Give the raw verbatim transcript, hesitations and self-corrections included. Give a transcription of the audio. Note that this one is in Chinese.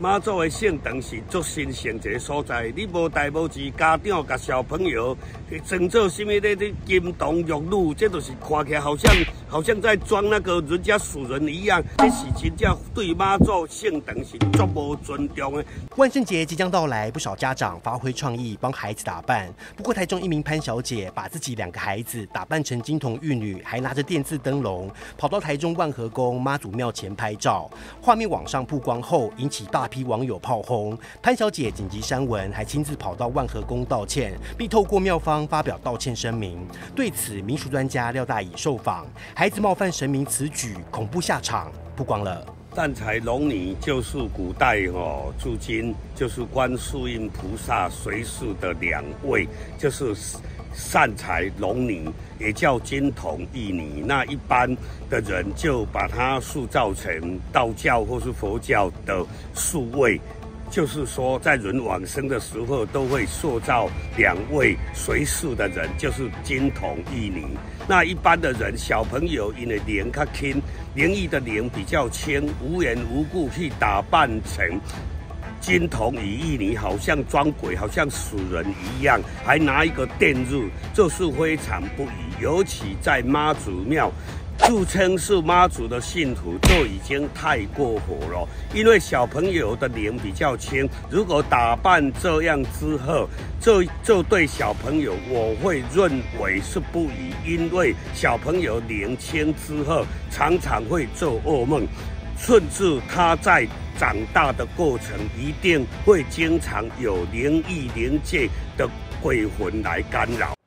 妈祖的圣堂是足神圣一个所在，你无代无志，家长甲小朋友装作什么咧咧金童玉女，这就是看起来好像好像在装那个人家属人一样，这是真正对妈祖圣堂是足无尊重的。 万圣节即将到来，不少家长发挥创意帮孩子打扮。不过台中一名潘小姐把自己两个孩子打扮成金童玉女，还拿着电字灯笼，跑到台中万和宫妈祖庙前拍照。画面网上曝光后，引起大批网友炮轰。潘小姐紧急删文，还亲自跑到万和宫道歉，并透过庙方发表道歉声明。对此，民俗专家廖大乙受访，孩子冒犯神明此举恐怖下场，曝光了。 善财龙女就是古代哦，至今就是观世音菩萨随侍的两位，就是善财龙女，也叫金童玉女。那一般的人就把它塑造成道教或是佛教的数位。就是说，在人往生的时候，都会塑造两位随侍的人，就是金童玉女。那一般的人，小朋友因为脸较轻，灵异的脸比较轻，无缘无故去打扮成金童与玉女，好像装鬼，好像死人一样，还拿一个电褥，这是非常不宜。尤其在妈祖庙。自称是妈祖的信徒就已经太过火了，因为小朋友的脸比较轻，如果打扮这样之后，这这对小朋友我会认为是不宜，因为小朋友年轻之后常常会做噩梦，甚至他在长大的过程一定会经常有灵异灵界的鬼魂来干扰。